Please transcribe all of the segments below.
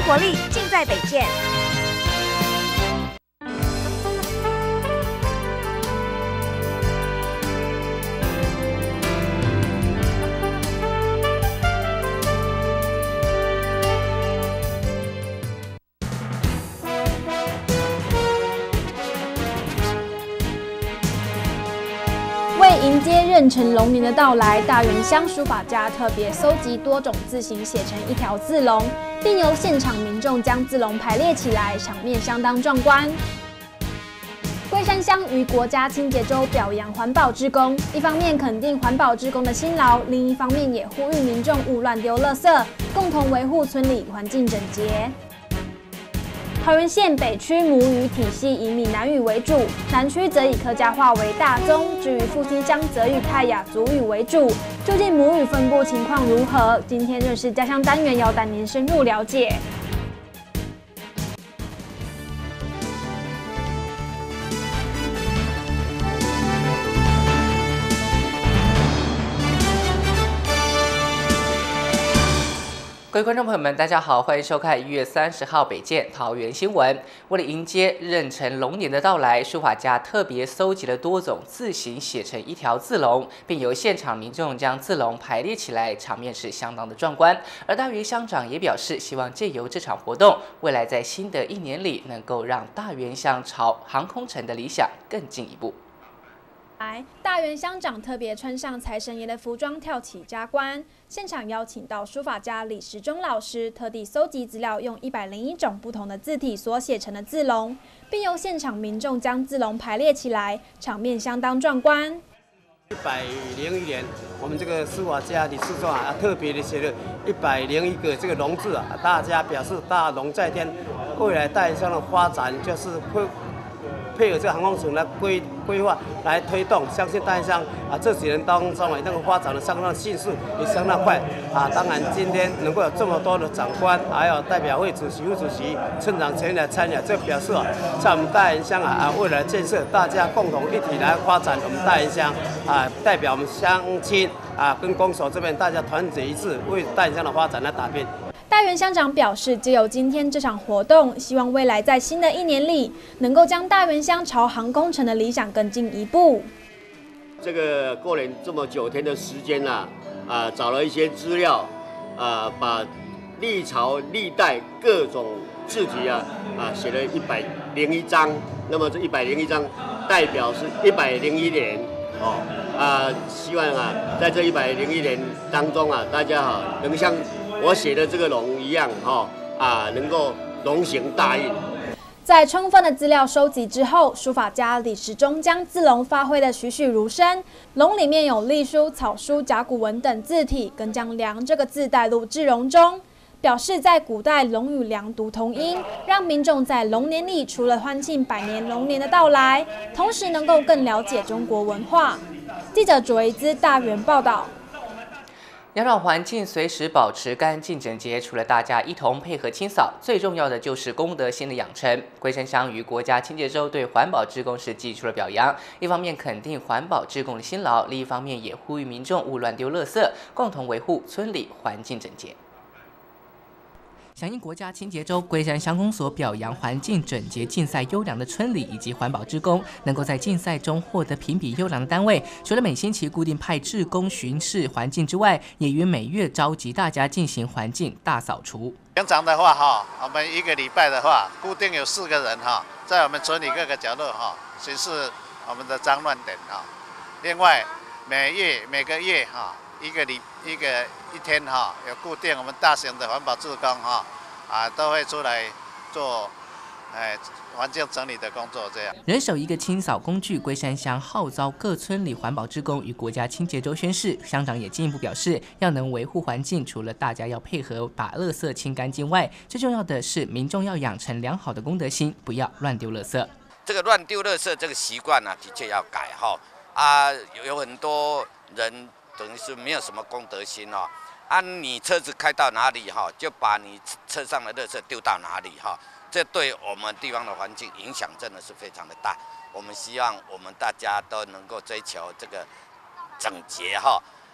活力尽在北建。 为迎接壬辰龙年的到来，大园乡书法家特别搜集多种字形，写成一条字龙，并由现场民众将字龙排列起来，场面相当壮观。龟山乡于国家清洁周表扬环保志工，一方面肯定环保志工的辛劳，另一方面也呼吁民众勿乱丢垃圾，共同维护村里环境整洁。桃园县北区母语体系以闽南语为主，南区则以客家话为大宗，至于复兴乡则以泰雅族语为主。究竟母语分布情况如何？今天认识家乡单元要带您深入了解。 各位观众朋友们，大家好，欢迎收看1月30号北建桃园新闻。为了迎接壬辰龙年的到来，书法家特别搜集了多种字形，写成一条字龙，并由现场民众将字龙排列起来，场面是相当的壮观。而大园乡长也表示，希望借由这场活动，未来在新的一年里，能够让大园乡朝航空城的理想更进一步。 大园乡长特别穿上财神爷的服装跳起加冠，现场邀请到书法家李时中老师，特地搜集资料，用101种不同的字体所写成的字龙，并由现场民众将字龙排列起来，场面相当壮观。 101年，我们这个书法家李时中特别的写了101个这个龙字大家表示大龙在天，未来大园乡的发展就是会配合这个航空城的规划来推动，相信大园乡这几年当中那个发展的相当迅速，也相当快当然，今天能够有这么多的长官，还有代表会主席、副主席、村长前来参与，这表示在我们大园乡未来建设，大家共同一起来发展我们大园乡代表我们乡亲跟公所这边大家团结一致，为大园乡的发展来打拼。 大园乡长表示，藉由今天这场活动，希望未来在新的一年里，能够将大园乡朝航空城的理想更进一步。 这个过年这么9天的时间找了一些资料，把历朝历代各种字体写了101张。那么这101张代表是101年希望在这101年当中大家能像我写的这个龙一样能够龙行大运。 在充分的资料收集之后，书法家李时中将字龙发挥得栩栩如生。龙里面有隶书、草书、甲骨文等字体，更将“良”这个字带入字龙中，表示在古代龙与良读同音，让民众在龙年里除了欢庆百年龙年的到来，同时能够更了解中国文化。记者卓维兹大园报道。 要让环境随时保持干净整洁，除了大家一同配合清扫，最重要的就是公德心的养成。龟山乡于国家清洁周对环保志工是寄出了表扬，一方面肯定环保志工的辛劳，另一方面也呼吁民众勿乱丢垃圾，共同维护村里环境整洁。响应国家清洁周，龟山乡公所表扬环境整洁竞赛优良的村里以及环保志工，能够在竞赛中获得评比优良的单位，除了每星期固定派志工巡视环境之外，也于每月召集大家进行环境大扫除。 平常的话我们1个礼拜的话，固定有4个人在我们村里各个角落巡视我们的脏乱点另外每个月一天有固定我们大型的环保志工都会出来做环境整理的工作，这样人手一个清扫工具，龟山乡号召各村里环保志工与国家清洁周宣誓。乡长也进一步表示，要能维护环境，除了大家要配合把垃圾清干净外，最重要的是民众要养成良好的公德心，不要乱丢垃圾。 这个乱丢垃圾这个习惯的确要改有很多人等于是没有什么公德心你车子开到哪里就把你车上的垃圾丢到哪里这对我们地方的环境影响真的是非常的大。我们希望我们大家都能够追求这个整洁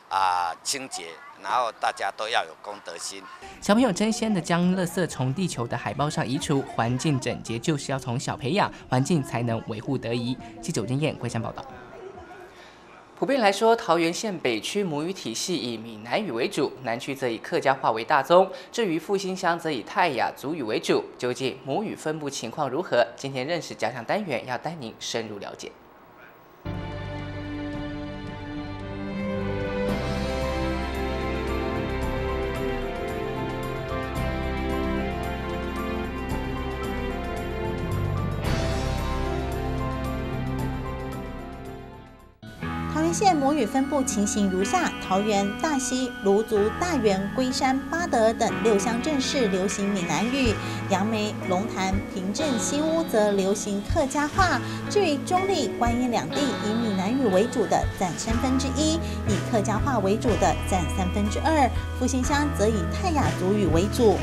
清洁，然后大家都要有公德心。 小朋友争先的将垃圾从地球的海报上移除，环境整洁就是要从小培养，环境才能维护得宜。记者吴金燕龟山报道。普遍来说，桃园县北区母语体系以闽南语为主，南区则以客家话为大宗。至于复兴乡则以泰雅族语为主。究竟母语分布情况如何？今天认识家乡单元要带您深入了解。 桃园县母语分布情形如下：桃园、大溪、芦竹、大园、龟山、八德等6乡镇市流行闽南语，杨梅、龙潭、平镇、新屋则流行客家话。至于中坜、观音两地，以闽南语为主的占1/3，以客家话为主的占2/3，复兴乡则以泰雅族语为主。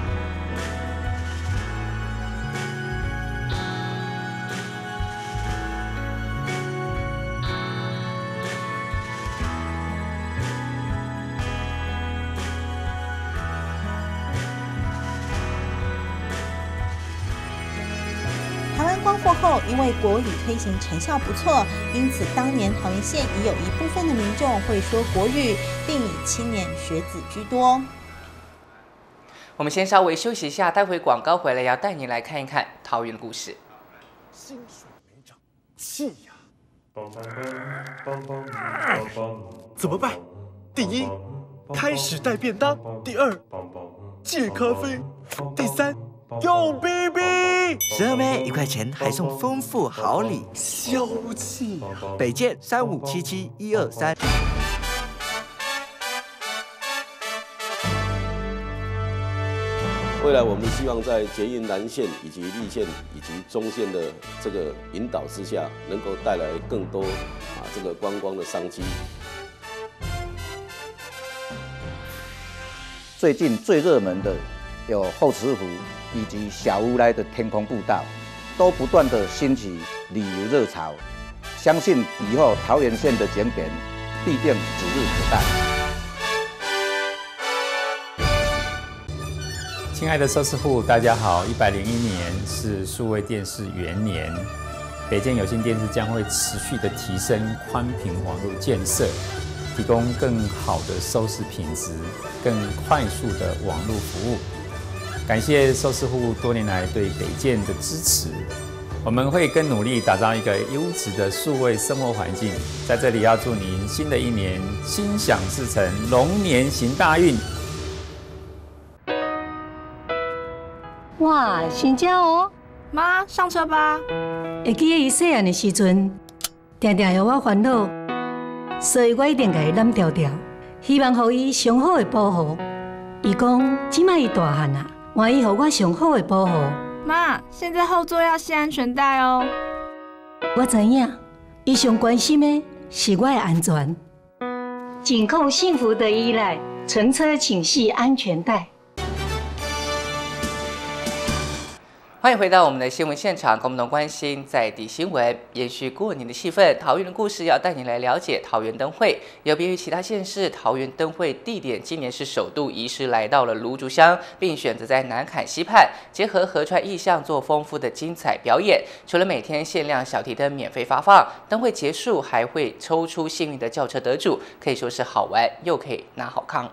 台湾光复后，因为国语推行成效不错，因此当年桃园县已有一部分的民众会说国语，并以青年学子居多。 我们先稍微休息一下，待会广告回来要带您来看一看桃园的故事。 薪水没涨，气呀！怎么办？第一，开始带便当；第二，戒咖啡；第三，用 BB。 12枚1块钱，还送丰富好礼， 消气。 北建3577123。 未来我们希望在捷运南线以及立线以及中线的这个引导之下，能够带来更多这个观光的商机。 最近最热门的有后池湖以及小乌来的天空步道，都不断的兴起旅游热潮。相信以后桃园县的景点必定指日可待。 亲爱的收视户，大家好！101年是数位电视元年，北建有线电视将会持续的提升宽频网络建设，提供更好的收视品质、更快速的网络服务。感谢收视户多年来对北建的支持，我们会更努力打造一个优质的数位生活环境。在这里要祝您新的一年心想事成，龙年行大运。 哇，新家哦！ 妈，上车吧。 会记得伊细汉的时阵，常常让我烦恼，所以我一定给伊揽条条，希望予伊上好的保护。伊讲，即摆伊大汉啊，愿意予我上好的保护。 妈，现在后座要系安全带哦。 我知影，伊上关心的是我的安全。紧扣幸福的依赖，乘车请系安全带。 欢迎回到我们的新闻现场，共同关心在地新闻。延续过年的气氛，桃园的故事要带你来了解桃园灯会。有别于其他县市，桃园灯会地点今年是首度移师来到了芦竹乡，并选择在南崁溪畔，结合河川意象做丰富的精彩表演。除了每天限量小提灯免费发放，灯会结束还会抽出幸运的轿车得主，可以说是好玩又可以拿好康。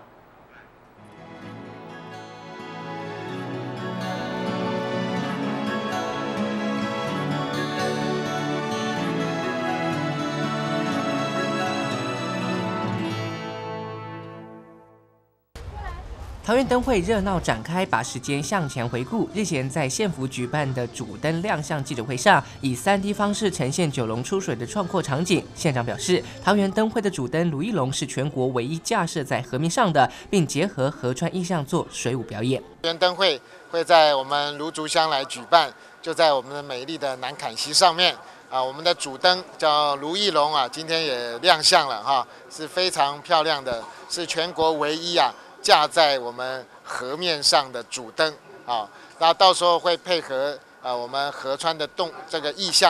桃园灯会热闹展开，把时间向前回顾。日前在县府举办的主灯亮相记者会上，以3D 方式呈现九龙出水的壮阔场景。县长表示，桃园灯会的主灯卢一龙是全国唯一架设在河面上的，并结合河川意象做水舞表演。 桃园灯会会在我们芦竹乡来举办，就在我们的美丽的南崁溪上面。我们的主灯叫卢一龙啊，今天也亮相了哈，是非常漂亮的，是全国唯一架在我们河面上的主灯啊，那到时候会配合我们河川的这个意象呢，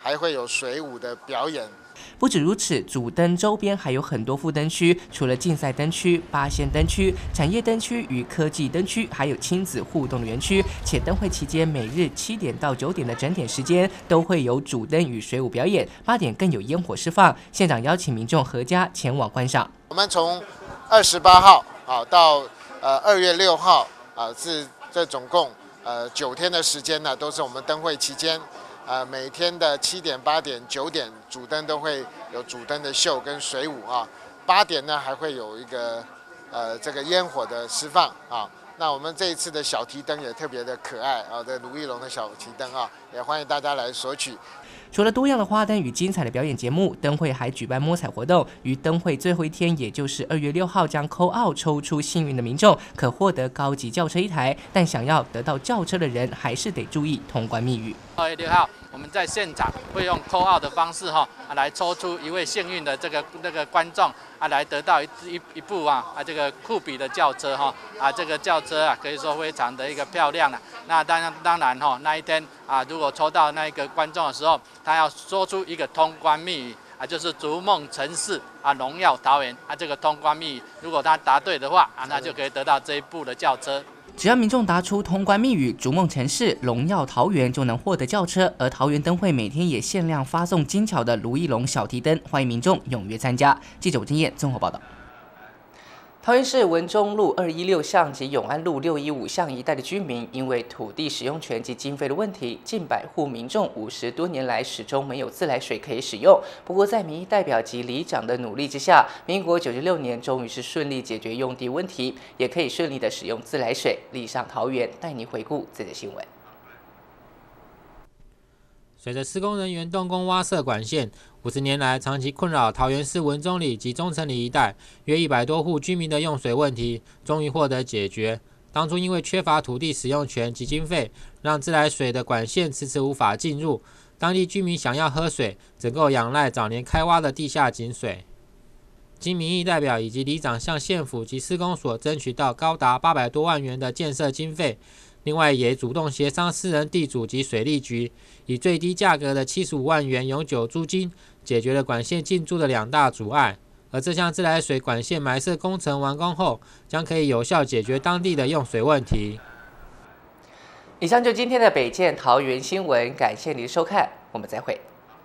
还会有水舞的表演。 不止如此，主灯周边还有很多副灯区，除了竞赛灯区、八仙灯区、产业灯区与科技灯区，还有亲子互动的园区。且灯会期间每日7点到9点的整点时间都会有主灯与水舞表演，8点更有烟火释放，现场邀请民众合家前往观赏。 我们从28号到2月6号是这总共9天的时间呢，都是我们灯会期间。每天的7点、8点、9点，主灯都会有主灯的秀跟水舞啊。8点呢还会有一个这个烟火的释放啊。那我们这一次的小提灯也特别的可爱啊，这卢义龙的小提灯啊，也欢迎大家来索取。 除了多样的花灯与精彩的表演节目，灯会还举办摸彩活动。于灯会最后一天，也就是2月6号，将call out抽出幸运的民众，可获得高级轿车1台。但想要得到轿车的人，还是得注意通关密语。 2月6号，我们在现场会用call out的方式来抽出一位幸运的这个观众来得到一部这个酷比的轿车这个轿车可以说非常的一个漂亮那当然那一天如果抽到那一个观众的时候，他要说出一个通关密语就是逐梦城市荣耀桃园这个通关密语，如果他答对的话那就可以得到这一部的轿车。 只要民众答出通关密语“逐梦城市荣耀桃园”，就能获得轿车。而桃园灯会每天也限量发送精巧的卢义龙小提灯，欢迎民众踊跃参加。记者吴金燕综合报道。桃园市文中路216巷及永安路615巷一带的居民，因为土地使用权及经费的问题，近100户民众50多年来始终没有自来水可以使用。不过，在民意代表及里长的努力之下，民国96年终于是顺利解决用地问题，也可以顺利的使用自来水。立上桃园带你回顾这则新闻。 随着施工人员动工挖设管线，50年来长期困扰桃园市文中里及中城里一带约100多户居民的用水问题，终于获得解决。当初因为缺乏土地使用权及经费，让自来水的管线迟迟无法进入，当地居民想要喝水，只够仰赖早年开挖的地下井水。经民意代表以及里长向县府及施工所争取到高达800多万元的建设经费，另外也主动协商私人地主及水利局，以最低价格的75万元永久租金，解决了管线进驻的2大阻碍。而这项自来水管线埋设工程完工后，将可以有效解决当地的用水问题。 以上就今天的北见桃园新闻，感谢您的收看，我们再会。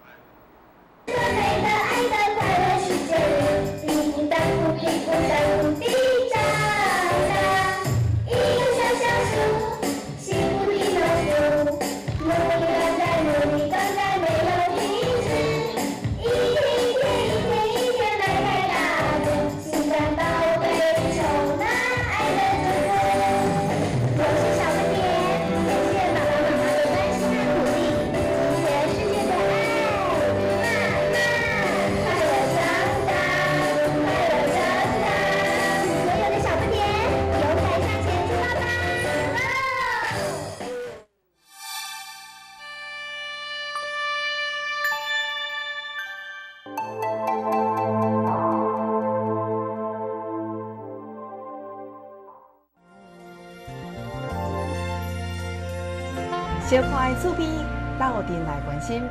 小看的厝边，到店来关心。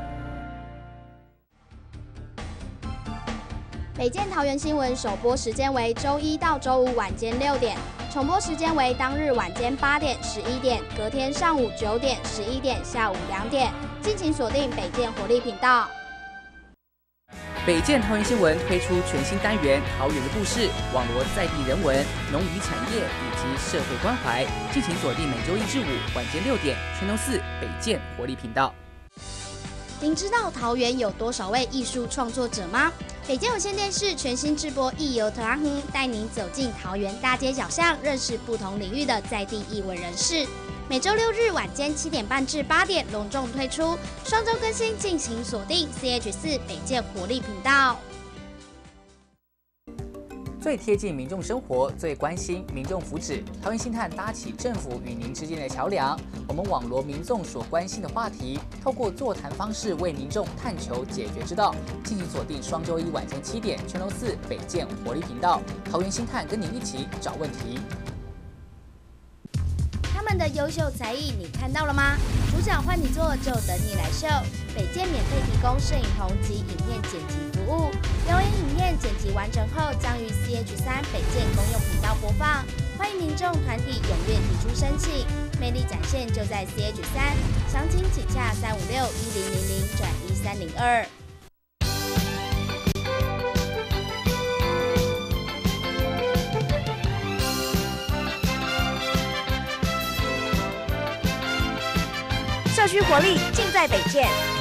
北见桃园新闻首播时间为周1到周5晚间6点，重播时间为当日晚间8点、11点，隔天上午9点、11点、下午2点。敬请锁定北见活力频道。 北见桃园新闻推出全新单元《桃园的故事》，网罗在地人文、农渔产业以及社会关怀。敬请锁定每周1至5晚间6点，Channel 4北见活力频道。 您知道桃园有多少位艺术创作者吗？北见有线电视全新制播《艺游特拉哼》，带您走进桃园大街小巷，认识不同领域的在地艺文人士。每周6日晚间7点半至8点隆重推出，双周更新，敬请锁定 CH4 北见活力频道。 最贴近民众生活，最关心民众福祉。桃园星探搭起政府与您之间的桥梁，我们网罗民众所关心的话题，透过座谈方式为民众探求解决之道。敬请锁定双周1晚间7点，Channel 4北见活力频道。桃园星探跟您一起找问题。 们的优秀才艺你看到了吗？主角换你做，就等你来秀。北建免费提供摄影棚及影片剪辑服务，表演影片剪辑完成后，将于CH3北建公用频道播放。欢迎民众团体踊跃提出申请，魅力展现就在CH3，详情请洽356-1000-1302。 社区活力尽在北建。